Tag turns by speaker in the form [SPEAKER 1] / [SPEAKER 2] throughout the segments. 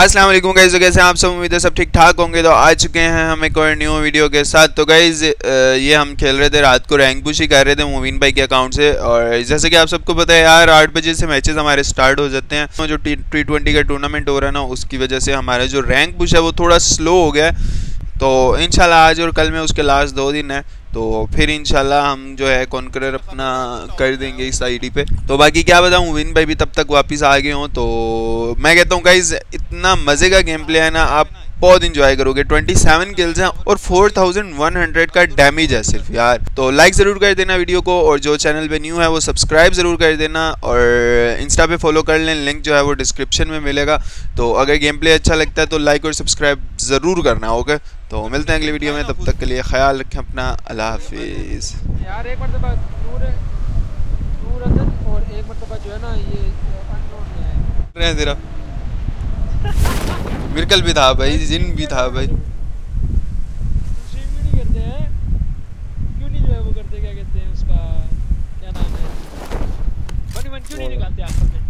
[SPEAKER 1] अस्सलाम वालेकुम गाइस, तो कैसे हैं आप सब। उम्मीद है सब ठीक ठाक होंगे। तो आ चुके हैं हम एक और न्यू वीडियो के साथ। तो गाइस ये हम खेल रहे थे रात को, रैंक पुश ही कर रहे थे मुबीन भाई के अकाउंट से। और जैसे कि आप सबको पता है यार, 8 बजे से मैचेस हमारे स्टार्ट हो जाते हैं। जो T20 का टूर्नामेंट हो रहा है ना, उसकी वजह से हमारा जो रैंक पुश है वो थोड़ा स्लो हो गया है। तो इंशाल्लाह आज और कल में उसके लास्ट 2 दिन है, तो फिर इंशाल्लाह हम जो है कॉन्करर अपना कर देंगे इस आईडी पे। तो बाकी क्या बताऊं, मुबीन भाई भी तब तक वापस आ गए हों। तो मैं कहता हूँ गाइस, इतना मज़े का गेम प्ले है ना, आप बहुत इंजॉय करोगे। 27 किल्स हैं और 4100 का डैमेज है सिर्फ यार। तो लाइक ज़रूर कर देना वीडियो को, और जो चैनल पे न्यू है वो सब्सक्राइब ज़रूर कर देना, और इंस्टा पे फॉलो कर लें, लिंक जो है वो डिस्क्रिप्शन में मिलेगा। तो अगर गेम प्ले अच्छा लगता है तो लाइक और सब्सक्राइब ज़रूर करना, ओके। तो मिलते हैं अगली वीडियो में, तब तक के लिए ख्याल रखें अपना। अल्लाह हाफिज़
[SPEAKER 2] यार। एक मरतबा नूर और एक मरतबा जो है ना ये अननोन में है।
[SPEAKER 1] तेरा मिर्कल भी था भाई, जिन भी था भाई।
[SPEAKER 2] स्ट्रीम क्यों नहीं करते हैं? क्यों नहीं जो है वो करते, क्या कहते हैं उसका, क्या नाम है, 1v1 क्यों नहीं निकालते आखिर में?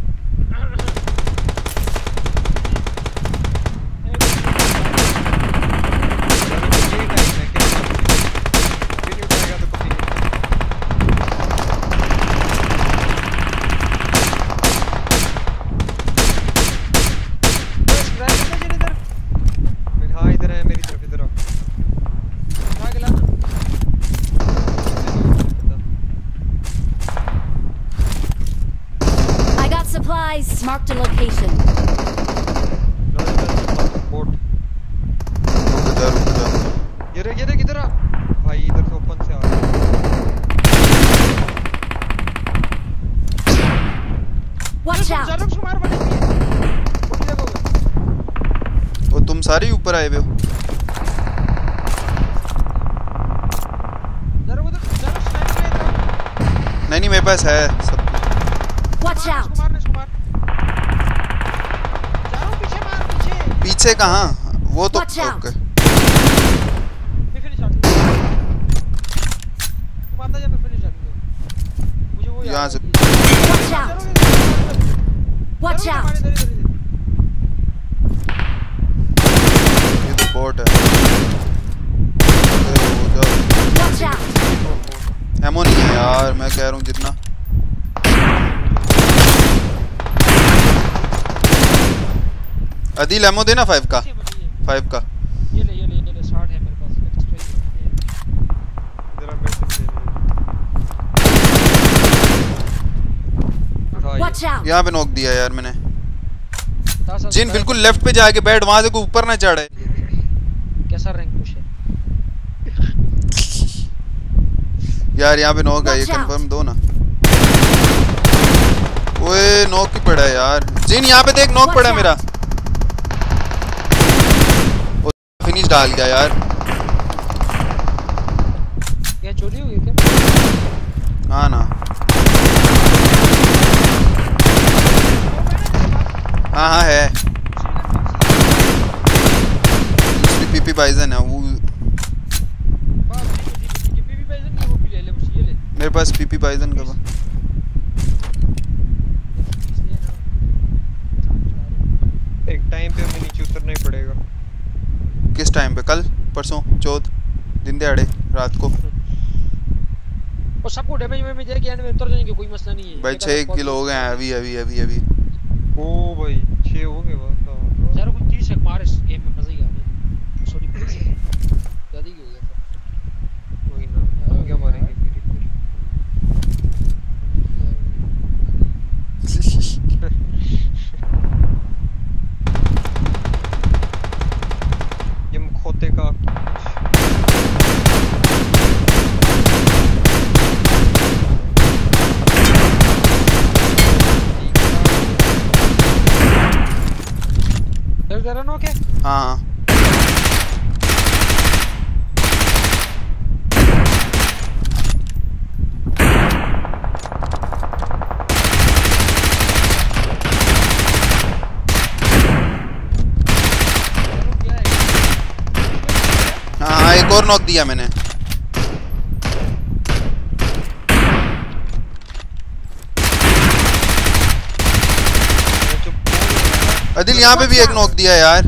[SPEAKER 3] Supplies marked a location.
[SPEAKER 4] ये किधर आ भाई, इधर से ओपन से आ।
[SPEAKER 3] Watch out.
[SPEAKER 2] जरूर मार पड़ेगी।
[SPEAKER 1] वो तुम सारे ऊपर आए हुए हो।
[SPEAKER 2] जरूर स्नाइपर
[SPEAKER 1] नहीं मेरे पास है सब।
[SPEAKER 3] Watch out.
[SPEAKER 1] पीछे कहाँ? वो तो ओके। यहाँ से
[SPEAKER 3] Watch out. Watch out.
[SPEAKER 1] ये तो बॉट है।
[SPEAKER 3] Watch out.
[SPEAKER 1] एमो नहीं है यार, मैं कह रहा हूँ जितना। अदील एमो देना 5 का।
[SPEAKER 2] ये ले 60 है मेरे पास।
[SPEAKER 4] जरा मेरे
[SPEAKER 3] Watch out.
[SPEAKER 1] यहाँ पे नॉक दिया यार मैंने। जिन बिल्कुल लेफ्ट पे जाके बैठ, वहां से कोई ऊपर ना चढ़े।
[SPEAKER 2] कैसा रैंक पुश है
[SPEAKER 1] यार यहाँ पे नॉक है, ये कंफर्म दो ना। ओए नॉक ही पड़ा है यार। जिन यहाँ पे देख, नॉक पड़ा है मेरा। फिनिश डाल गया यार।
[SPEAKER 2] क्या चोरी हुई क्या?
[SPEAKER 1] हाँ ना, हाँ है। पीपी बाइजन है वो। मेरे पास पीपी बाइजन का।
[SPEAKER 4] एक टाइम पे हमें नीचे उतरना ही पड़ेगा।
[SPEAKER 1] किस टाइम पे? कल, परसों, चौथ, दिन दिहाड़े, रात को।
[SPEAKER 2] और सबको डैमेज में जाके एंड में उतर जाएंगे, कोई मसला नहीं है
[SPEAKER 1] भाई 6 किलो हो गए हैं अभी।
[SPEAKER 4] ओ भाई 6 हो गए बस।
[SPEAKER 2] यार कुछ 30 मार इस गेम में, मजा ही आ गया। सॉरी ज्यादा ही हो गया था।
[SPEAKER 4] कोई ना, क्या मारेंगे फिर। ये खोते का
[SPEAKER 2] जरा नो के।
[SPEAKER 1] हाँ हाँ, एक और नॉक दिया मैंने। अदिल यहाँ पे भी एक नॉक दिया यार।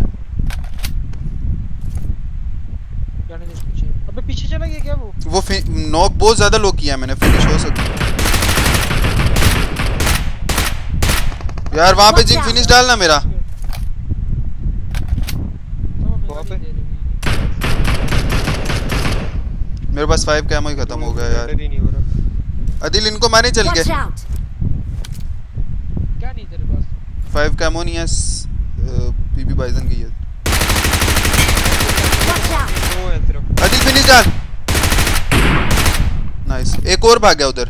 [SPEAKER 2] जाने दे पीछे। अबे पीछे चला गया क्या वो?
[SPEAKER 1] नॉक बहुत ज्यादा लो किया मैंने, फिनिश हो सकता यार। वहाँ पे जिंक फिनिश डालना मेरा। मेरे पास 5 कैमो ही खत्म हो गया यार। अदिल इनको मारे चल के।
[SPEAKER 3] Watch out!
[SPEAKER 2] क्या नहीं तेरे पास?
[SPEAKER 1] 5 कैमो नहीं है, पीपी बाइजन की है।
[SPEAKER 3] Watch out!
[SPEAKER 4] वो है तेरा।
[SPEAKER 1] अदिल फिनिश डाल। नाइस, एक और भाग गया उधर।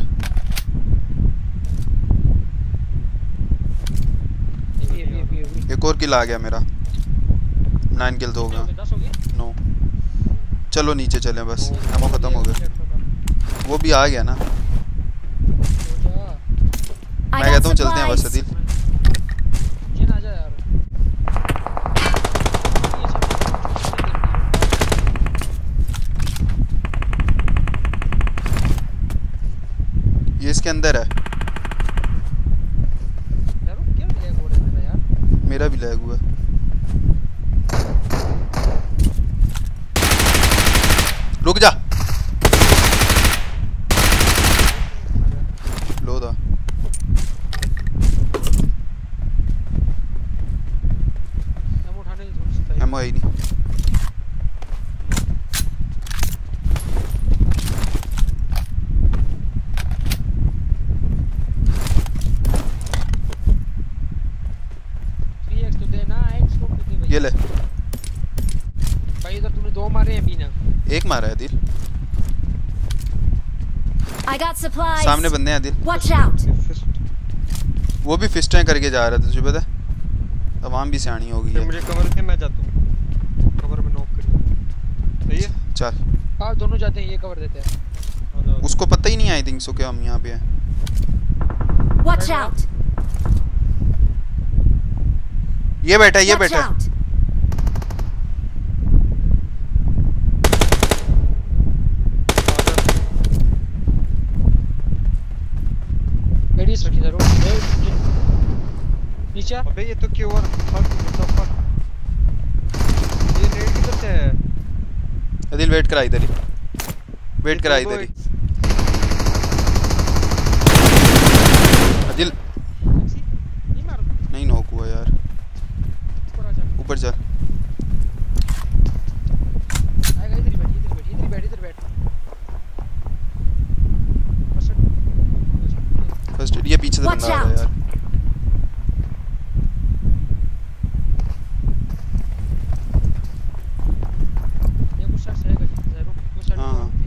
[SPEAKER 1] एक और किल आ गया मेरा। 9 किल तो हो गया।
[SPEAKER 2] 10 हो गए?
[SPEAKER 1] 9। चलो नीचे चले बस, एमो खत्म हो गया। वो भी आ गया ना।
[SPEAKER 3] I
[SPEAKER 1] मैं
[SPEAKER 3] got
[SPEAKER 1] कहता हूँ चलते हैं बस
[SPEAKER 3] supplies.
[SPEAKER 1] अदिल।
[SPEAKER 2] जिन आ जा यार।
[SPEAKER 1] ये इसके अंदर है।
[SPEAKER 2] यार क्या लैग हो रहा है मेरा यार?
[SPEAKER 1] मेरा भी लैग हुआ। रुक जा। लो था।
[SPEAKER 2] हम उठाने की थोड़ी सी
[SPEAKER 1] एमो है ही नहीं।
[SPEAKER 2] तो देना, एक स्कोप तो दे भाई।
[SPEAKER 1] ये ले।
[SPEAKER 2] भाई इधर तूने 2 मारे हैं बीना।
[SPEAKER 1] एक मारा है अदिल।
[SPEAKER 3] I got supplies.
[SPEAKER 1] सामने बंदे हैं अदिल।
[SPEAKER 3] Watch out!
[SPEAKER 1] वो भी फिस्टें करके जा रहा था, तुझे पता है? तमाम भी सियानी हो गई
[SPEAKER 4] फिर
[SPEAKER 1] है।
[SPEAKER 4] मुझे कवर दे, मैं जाता हूँ कवर में नॉक कर। सही है।
[SPEAKER 1] चल
[SPEAKER 2] आप दोनों जाते हैं, ये कवर देते हैं।
[SPEAKER 4] आ जाओ।
[SPEAKER 1] उसको पता ही नहीं आई थिंक सो कि हम यहाँ पे हैं।
[SPEAKER 3] Watch out!
[SPEAKER 1] ये बैठा है, ये
[SPEAKER 3] Watch
[SPEAKER 1] बैठा है।
[SPEAKER 3] out!
[SPEAKER 2] एडीएस रखी जरूर। नीचे आ।
[SPEAKER 4] अबे ये तो क्यों और फक फक। ये नेट किधर से है?
[SPEAKER 1] अदिल वेट करा इधर ही। वेट करा इधर ही। अदिल
[SPEAKER 2] नहीं मार।
[SPEAKER 1] नहीं नॉक हुआ यार।
[SPEAKER 2] ऊपर आ जा।
[SPEAKER 1] ऊपर चल।
[SPEAKER 2] आएगा इधर ही बैठ, इधर बैठ, इधर बैठ, इधर बैठ।
[SPEAKER 1] फर्स्ट ये पीछे से
[SPEAKER 3] Watch
[SPEAKER 1] बंदा आ रहा है
[SPEAKER 3] out.
[SPEAKER 1] यार।
[SPEAKER 2] ये कुछ शख्स है जरूर वो साइड
[SPEAKER 1] हाँ, हाँ।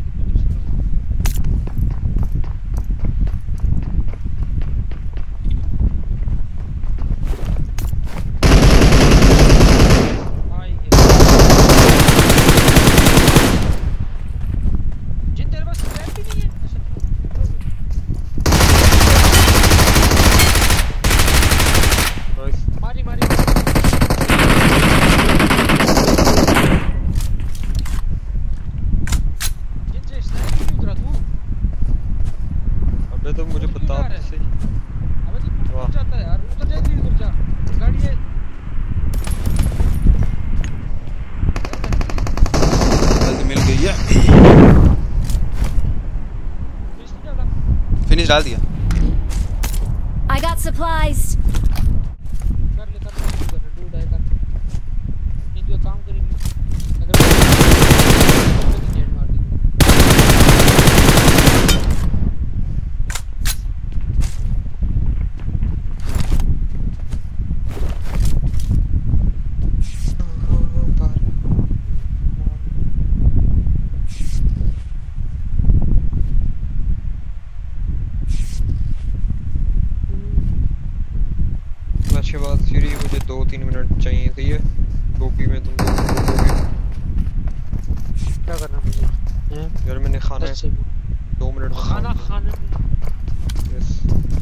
[SPEAKER 2] जिन तेरे पास स्क्रैप भी नहीं है।
[SPEAKER 4] नाइस।
[SPEAKER 2] मारी मारी। जिन से स्नाइप क्यों उतरा तू?
[SPEAKER 4] अबे तो मुझे
[SPEAKER 2] उधर
[SPEAKER 4] बता
[SPEAKER 2] क्यों जा रहा है?
[SPEAKER 4] सही।
[SPEAKER 2] अबे तू
[SPEAKER 4] वाह।
[SPEAKER 2] उतर जाता है यार, उतर जा, इधर उतर जा। गाड़ी है।
[SPEAKER 1] गलती मिल गई है।
[SPEAKER 2] फिनिश नहीं डाला।
[SPEAKER 1] फिनिश डाल दिया।
[SPEAKER 3] I got supplies.
[SPEAKER 2] कर ले डूड है कर। नहीं तो काम करेंगे। अगर नेट मार दी।
[SPEAKER 4] मैच के बाद सीरी मुझे 2-3 मिनट चाहिए। सही है। गोपी में तुम
[SPEAKER 2] क्या करना मुझे? हैं?
[SPEAKER 4] यार मैंने खाना है 2 मिनट में
[SPEAKER 2] खाना खाने में
[SPEAKER 4] यस।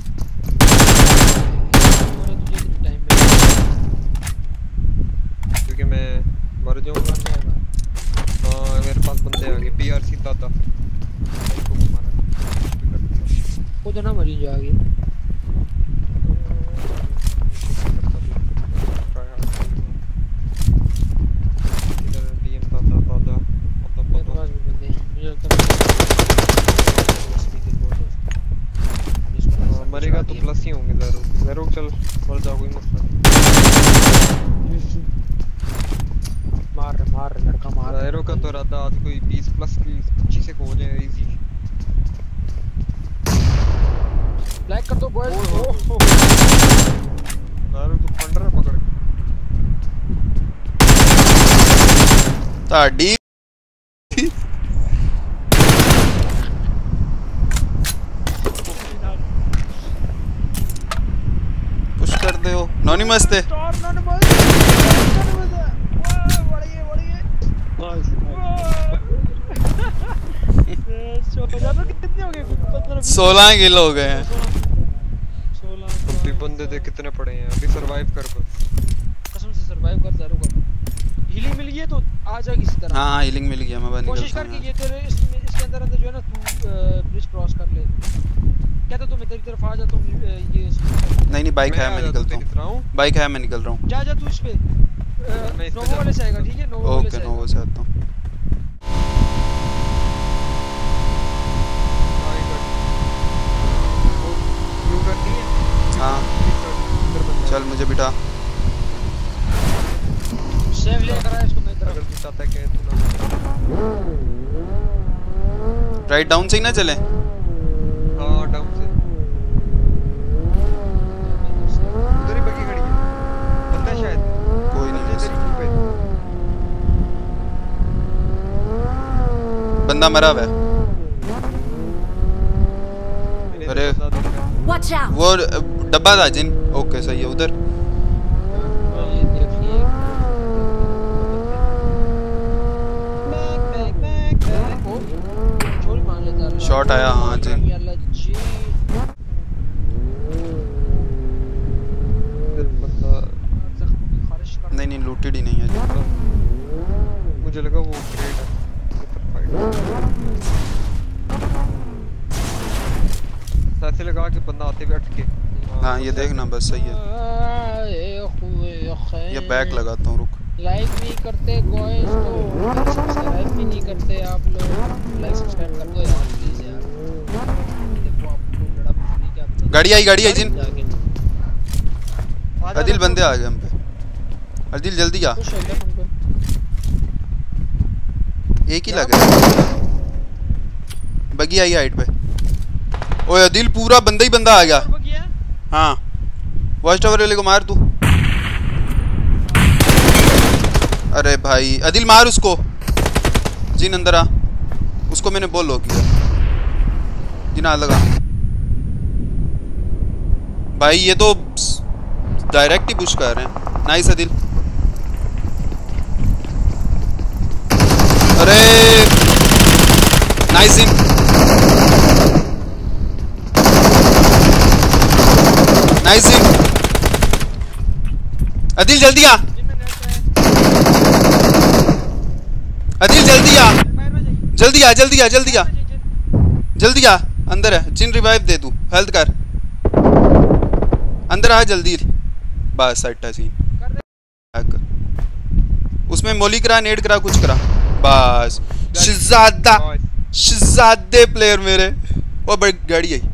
[SPEAKER 2] और तुझे कितना टाइम मिलेगा?
[SPEAKER 4] क्योंकि मैं मर जाऊंगा। हाँ मेरे पास बंदे आ गए। पीआरसी दादा भाई को मारा।
[SPEAKER 2] खुद ना मरी जो आगे।
[SPEAKER 4] मरेगा तो प्लस ही होंगे ज़रो चल मर जाओ कोई मसला नहीं।
[SPEAKER 2] मार लड़का मार।
[SPEAKER 4] ज़रो का तो इरादा आज कोई 20 प्लस की चीज़ें हो जाए इजी।
[SPEAKER 2] लाइक कर दो बॉयज।
[SPEAKER 4] ज़रो तो फंडर पकड़
[SPEAKER 1] ताड़ी पुश कर दे हो नॉनी मस्त है।
[SPEAKER 2] कितने हो गए?
[SPEAKER 1] 16 किलो हो गए हैं।
[SPEAKER 2] 16
[SPEAKER 4] अभी बंदे देख कितने पड़े हैं। अभी सरवाइव कर बस।
[SPEAKER 2] कसम से सरवाइव कर ज़रो कर। हीलिंग मिल गई है तो आ जा किसी तरह।
[SPEAKER 1] हाँ हीलिंग मिल गया मैं बंद
[SPEAKER 2] कोशिश कर कि ये तेरे इसके अंदर जो है ना तू ब्रिज क्रॉस कर ले। क्या तो मैं तेरी तरफ आ जाता हूँ ये
[SPEAKER 1] नहीं बाइक है मैं निकलता हूँ। बाइक है मैं निकल रहा हूँ।
[SPEAKER 2] जा तू इस पे नोवो वाले से आएगा ठीक है। नोवो वाले से
[SPEAKER 1] नोवो से आता हूँ। हाँ चल मुझे बिठा।
[SPEAKER 2] सेव लेकर आ इसको मेरी तरफ।
[SPEAKER 4] अगर तू चाहता है कि तू ना
[SPEAKER 1] राइट डाउन से ही ना चले।
[SPEAKER 4] हाँ डाउन से उधर ही बगी खड़ी है बंदा शायद
[SPEAKER 1] कोई नहीं
[SPEAKER 4] इधर ही पे
[SPEAKER 1] बंदा मरा हुआ है। अरे
[SPEAKER 3] Watch out!
[SPEAKER 1] वो डब्बा था जिन। ओके सही है उधर। शॉट आया हाँ जिन। नहीं लूटेड ही नहीं है जिन।
[SPEAKER 4] मुझे लगा वो ग्रेट है ऐसे लगा कि बंदा आते हुए अटके।
[SPEAKER 1] हाँ ये देखना बस सही है। ये बैक लगाता हूँ रुक।
[SPEAKER 2] लाइक नहीं करते गाइस तो सब्सक्राइब भी नहीं करते आप लोग। लाइक सब्सक्राइब कर दो यार प्लीज यार। देखो आपको लड़ा नहीं क्या
[SPEAKER 1] गाड़ी आई जिन। अदिल बंदे आ गए हम पे। अदिल जल्दी आ। एक ही लगा बगी आई हाइट पे। ओए अदिल पूरा बंदा ही बंदा आ गया। हाँ वॉच टावर वाले को मार तू। अरे भाई अदिल मार उसको। जिन अंदर आ। उसको मैंने बोल लो किया। जिन आ लगा। भाई ये तो डायरेक्ट ही पुश कर रहे हैं। नाइस अदिल। अरे nice Jin. Nice Jin. Adil जल्दी आ। अदिल जल्दी आ। जल्दी आ जल्दी आ जल्दी आ जल्दी आ। अंदर है जिन रिवाइव दे तू हेल्थ कर। अंदर आ जल्दी। बस अट्टा सी उसमें मोली करा नेड करा कुछ करा बस। शहजादे प्लेयर मेरे। वो बड़ी गाड़ी आई।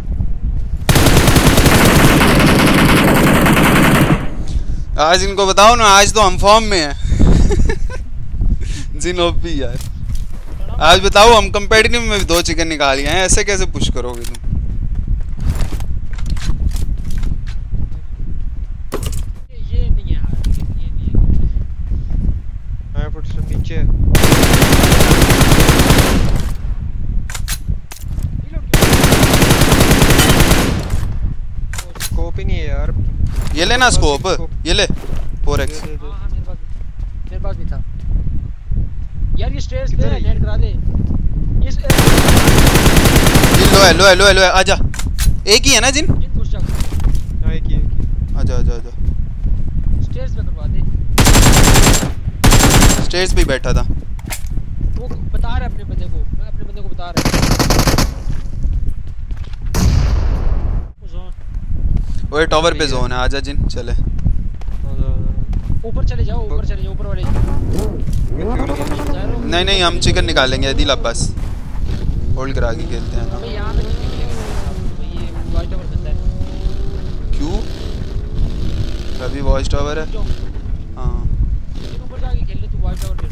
[SPEAKER 1] आज इनको बताओ ना आज तो हम फॉर्म में हैं। जिन ओपी यार आज बताओ हम कंपेटिटिव में भी 2 चिकन निकाल गए हैं। ऐसे कैसे पुश करोगे तुम।
[SPEAKER 2] ये नहीं है यार ये नहीं है।
[SPEAKER 4] फुट से नीचे स्कोप ही नहीं है यार।
[SPEAKER 1] ये लेना स्कोप ये ले 4x।
[SPEAKER 2] हां मेरे पास भी था यार। ये स्टेयर्स दे नेट करा दे। ये
[SPEAKER 1] लो है आजा। एक ही है ना जिन
[SPEAKER 2] घुस जा।
[SPEAKER 4] हां एक ही
[SPEAKER 1] आजा
[SPEAKER 2] स्टेयर्स पे करवा दे।
[SPEAKER 1] स्टेयर्स पे बैठा था
[SPEAKER 2] वो बता रहा है अपने बंदे को। मैं अपने बंदे को बता रहा हूं।
[SPEAKER 1] ओए टावर पे जोन है आजा जिन चले।
[SPEAKER 2] ऊपर चले जाओ ऊपर वाले।
[SPEAKER 1] नहीं हम चिकन निकालेंगे अदिल अब्बास होल्ड करा के खेलते हैं।
[SPEAKER 2] अबे यहां पे नहीं निकलेगा ये वाइट टावर बंदा है।
[SPEAKER 1] वॉच टावर है। हाँ
[SPEAKER 2] जिन ऊपर जाके खेल ले तू वॉच टावर ले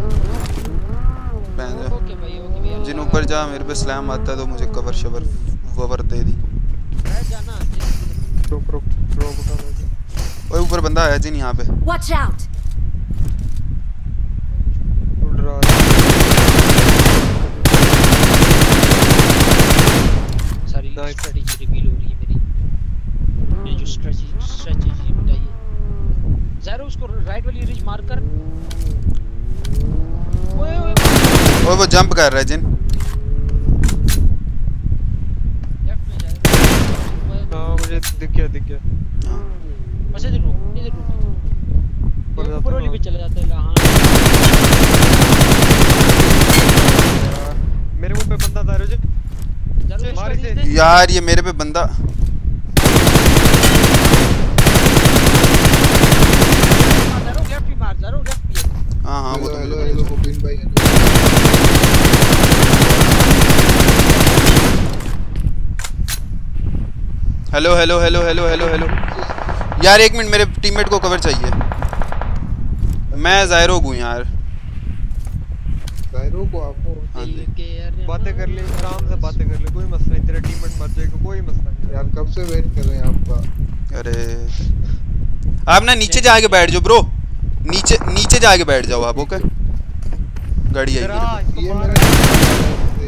[SPEAKER 2] ले। ओके भाई ओके भैया।
[SPEAKER 1] जिन ऊपर जा, मेरे पे स्लैम आता है तो मुझे कवर शवर ववर दे दी।
[SPEAKER 2] बैठ जाना।
[SPEAKER 4] रुक उठा ले।
[SPEAKER 1] ओए ऊपर बंदा है जिन यहाँ पे।
[SPEAKER 3] Watch out!
[SPEAKER 4] उड़ रहा है।
[SPEAKER 2] सारी स्ट्रेटजी रिवील हो रही है मेरी। ये जो स्ट्रेटजी बताइए ज़रा उसको राइट वाली रिज मार कर।
[SPEAKER 1] ओए वो जंप कर रहा है जिन।
[SPEAKER 2] लेफ्ट में जा।
[SPEAKER 4] हाँ मुझे दिख गया।
[SPEAKER 2] बस इधर रुक ऊपर वाली पे चला जाता है। हाँ
[SPEAKER 4] मेरे मुंह पे बंदा था रोजे। मार इसे।
[SPEAKER 1] यार ये मेरे पे बंदा। हाँ वो तो
[SPEAKER 5] हेलो गोविंद भाई।
[SPEAKER 1] हेलो यार एक मिनट, मेरे टीममेट को कवर चाहिए। मैं ज़ायरो हूँ यार।
[SPEAKER 5] ज़ायरो को आपको
[SPEAKER 4] बातें कर ले, आराम से बातें कर ले, कोई मसला नहीं। तेरा टीममेट मर जाएगा, कोई मसला नहीं
[SPEAKER 5] यार। कब से वेट कर रहे हैं आपका।
[SPEAKER 1] अरे आप ना नीचे जाके बैठ जाओ ब्रो, नीचे जाके बैठ जाओ आप। ओके गाड़ी आएगी।
[SPEAKER 5] ये मेरा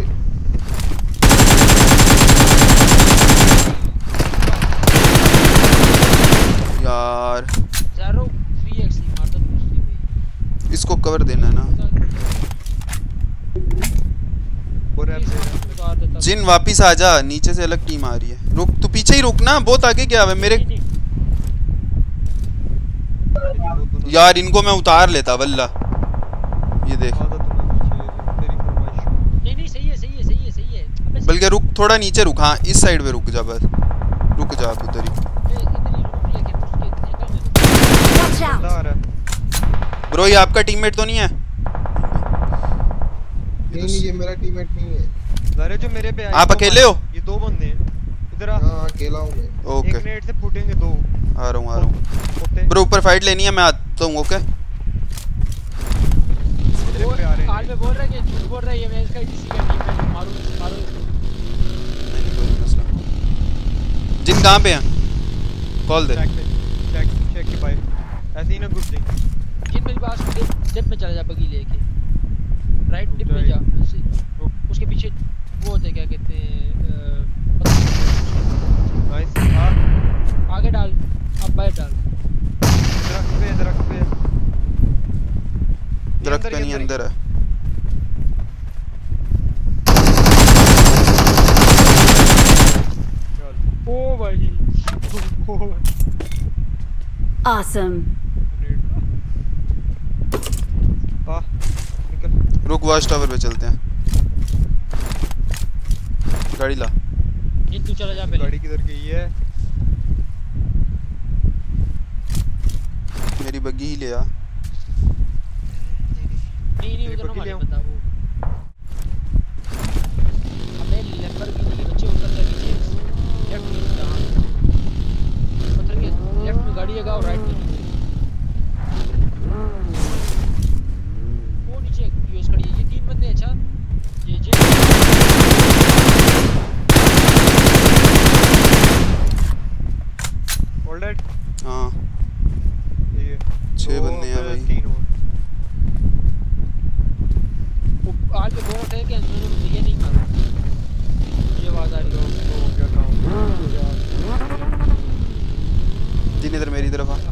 [SPEAKER 1] यार
[SPEAKER 2] ज़ारो 3x मार दो दूसरी भाई।
[SPEAKER 1] इसको कवर देना है ना। जिन वापिस आ जा, नीचे से अलग टीम आ रही है। रुक तू पीछे ही रुक ना, बहुत आगे क्या है मेरे। यार इनको मैं उतार लेता वल्ला। ये देख
[SPEAKER 2] नहीं सही है।
[SPEAKER 1] बल्कि रुक थोड़ा नीचे रुक। हाँ इस साइड पे रुक जा, बस रुक जा आप उधर ही।
[SPEAKER 3] Watch out!
[SPEAKER 1] ब्रो ये आपका टीममेट तो नहीं है?
[SPEAKER 5] नहीं ये मेरा टीममेट नहीं है।
[SPEAKER 4] अरे जो मेरे पे
[SPEAKER 1] आप अकेले हो?
[SPEAKER 4] ये दो बंदे हैं इधर आ।
[SPEAKER 5] हाँ अकेला हूँ मैं।
[SPEAKER 1] ओके
[SPEAKER 4] एक नेट से फूटेंगे दो।
[SPEAKER 1] आ रहा हूँ ब्रो, ऊपर फाइट लेनी है, मैं आता हूँ। ओके
[SPEAKER 2] आज में बोल रहा है कि झूठ बोल रहा है ये। मैं इसका किसी का टीममेट मारो
[SPEAKER 1] नहीं कोई मसला। जिन कहाँ पे हैं कॉल दे।
[SPEAKER 4] चेक के भाई ऐसे ही ना घुस जाएंगे।
[SPEAKER 2] जिन मेरी पास जेट में चला जा, बगी लेके राइट डिप में जा। उसके पीछे वो होते क्या कहते हैं
[SPEAKER 4] नाइस।
[SPEAKER 2] आगे डाल, अब बाहर डाल।
[SPEAKER 1] दरख्त पे नहीं, अंदर है।
[SPEAKER 2] ओ भाई
[SPEAKER 3] Awesome.
[SPEAKER 4] निकल।
[SPEAKER 1] रुक वॉच टावर पे चलते हैं। गाड़ी ला।
[SPEAKER 2] जिन तू चला जा पहले।
[SPEAKER 4] गाड़ी किधर गई है?
[SPEAKER 1] मेरी बग्गी ही ले आ।
[SPEAKER 2] नहीं उधर ना मारे बता वो। अबे लैम्बोर्गिनी के बच्चे उतर कर नीचे लेफ्ट में जहां पत्थर के लेफ्ट में गाड़ी है और राइट में वो नीचे यूज खड़ी है। ये तीन बंदे। अच्छा ये
[SPEAKER 4] ऑलराइट।
[SPEAKER 1] हाँ
[SPEAKER 4] ये
[SPEAKER 1] 6 बंदे हैं भाई।
[SPEAKER 4] 3 और
[SPEAKER 2] आज पे बोल रहे थे कि अंदर ये नहीं मारो। ये आवाज आ रही है
[SPEAKER 4] तो क्या काम।
[SPEAKER 1] जिन इधर मेरी तरफ आ।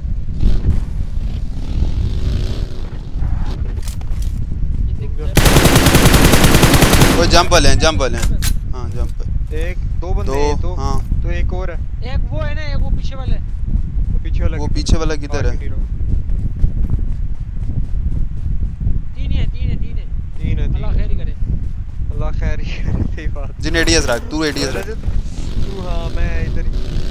[SPEAKER 1] वो जंप वाले हैं हाँ जंप।
[SPEAKER 4] एक दो बंदे हैं तो।
[SPEAKER 1] हाँ
[SPEAKER 4] तो एक और है।
[SPEAKER 2] एक वो है ना, एक वो पीछे वाला है।
[SPEAKER 4] तो पीछे वाला
[SPEAKER 1] किधर है?
[SPEAKER 2] तीन है। अल्लाह खैर ही करे।
[SPEAKER 4] अल्लाह खैर ही करे। सही बात।
[SPEAKER 1] जिन एडीएस रख, तू एडीएस रख।
[SPEAKER 4] तू हाँ मैं इधर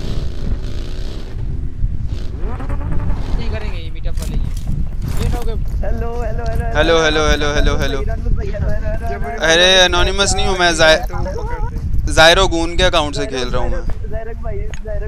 [SPEAKER 2] नहीं करेंगे ये मीटअप वाले। ये ना हो गए।
[SPEAKER 1] हेलो। अरे एनोनिमस नहीं हूँ मैं, जायरो गून के अकाउंट से खेल रहा हूँ मैं।
[SPEAKER 6] ज़ायरक भाई लव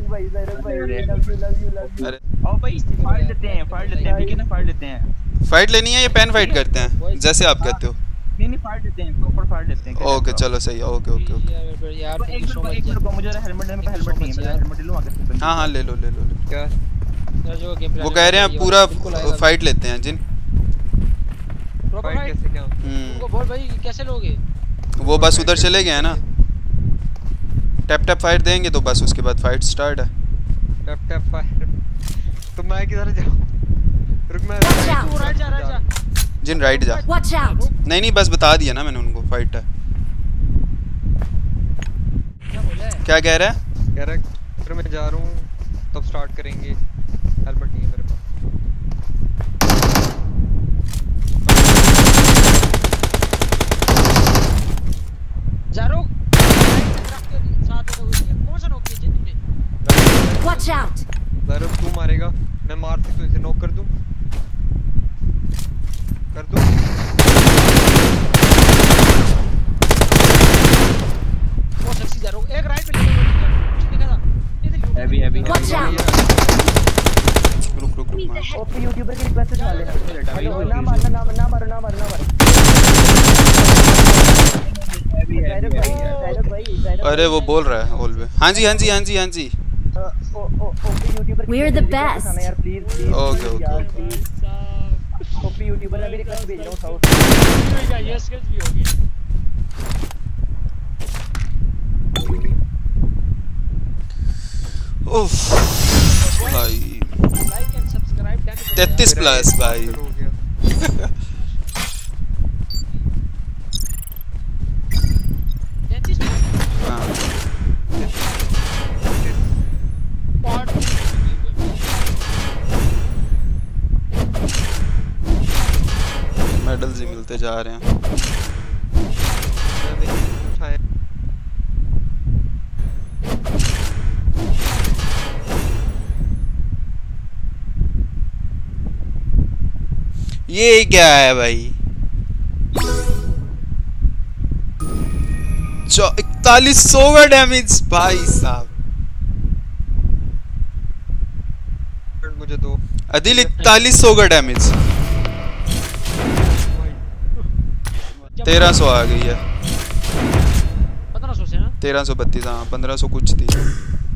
[SPEAKER 6] यू
[SPEAKER 1] अरे
[SPEAKER 7] आओ भाई फाइट लेते हैं ठीक है ना, फाइट लेते हैं।
[SPEAKER 1] फाइट लेनी है या पेन फाइट करते हैं जैसे आप कहते हो?
[SPEAKER 7] नहीं फाइट लेते हैं, प्रॉपर फाइट लेते हैं।
[SPEAKER 1] ओके चलो सही है। ओके ओके ओके
[SPEAKER 2] यार
[SPEAKER 7] एक मिनट मुझे हेलमेट नहीं है, मैं हेलमेट ले लूं आगे से।
[SPEAKER 1] हाँ हाँ ले लो।
[SPEAKER 4] क्या
[SPEAKER 2] जो गेम
[SPEAKER 1] वो कह रहे हैं पूरा फाइट लेते हैं जिन।
[SPEAKER 4] फाइट कैसे क्या?
[SPEAKER 2] उनको बोल भाई कैसे लोगे?
[SPEAKER 1] वो बस उधर चले गए हैं ना, टैप फाइट देंगे तो बस उसके बाद फाइट स्टार्ट है।
[SPEAKER 4] टैप फाइट तो मैं किधर जाऊं? रुक मैं
[SPEAKER 3] Watch out.
[SPEAKER 2] तू राइट जा
[SPEAKER 1] जिन राइट जा।
[SPEAKER 3] Watch out!
[SPEAKER 1] नहीं बस बता दिया ना मैंने उनको फाइट है।
[SPEAKER 2] क्या बोला है?
[SPEAKER 4] कह
[SPEAKER 1] क्या कह रहा है?
[SPEAKER 4] रहा है फिर मैं जा रहा हूं तब स्टार्ट करेंगे। हेलमेट नहीं है मेरे पास।
[SPEAKER 2] जारो साथ में कौन सा नॉक किया तूने?
[SPEAKER 3] Watch out!
[SPEAKER 4] ज़रूर तू मारेगा, मैं मार सकता हूं, इसे नॉक कर दूं।
[SPEAKER 2] वो सक्सी जारो एक राइट पे ले लो, कुछ दिखा था इधर
[SPEAKER 7] हैवी
[SPEAKER 3] Watch out!
[SPEAKER 1] रुक
[SPEAKER 6] ओपी यूट्यूबर की रिक्वेस्ट उठा लेना। हेलो ना मारो ज़ायरक भाई
[SPEAKER 1] अरे वो बोल रहा है ऑल वे। हाँ जी
[SPEAKER 6] OP YouTuber
[SPEAKER 3] We're the best.
[SPEAKER 6] यार प्लीज
[SPEAKER 1] ओके
[SPEAKER 6] ओपी यूट्यूबर ने भी रिक्वेस्ट भेज रहा हूं। उठाओ
[SPEAKER 2] ये स्किल्स भी हो गए।
[SPEAKER 1] उफ भाई
[SPEAKER 2] लाइक एंड सब्सक्राइब
[SPEAKER 1] 33 प्लस भाई।
[SPEAKER 4] हो गया।
[SPEAKER 1] हाँ मेडल्स ही मिलते जा रहे हैं।
[SPEAKER 4] मैंने उठाया।
[SPEAKER 1] ये क्या है भाई? 4100 का डैमेज भाई साहब।
[SPEAKER 4] मुझे दो
[SPEAKER 1] अदिल 4100 का डैमेज। 1300 आ गई है।
[SPEAKER 2] 1500 से ना
[SPEAKER 1] 1332 हाँ 1500 कुछ थी।